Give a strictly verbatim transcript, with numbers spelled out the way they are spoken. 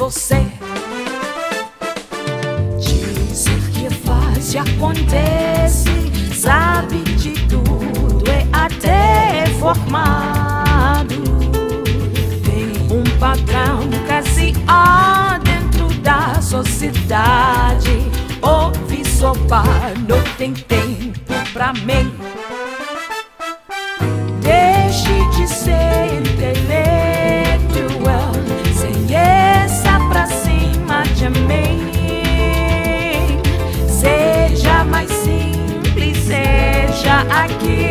você. Dizer que faz e acontece, sabe de tudo, é até formado. Tem um padrão quase há dentro da sociedade. Ouve sopar, não tem tempo pra mim. Deixe de ser intelectual, sem essa pra cima de mim. Seja mais simples, seja aqui.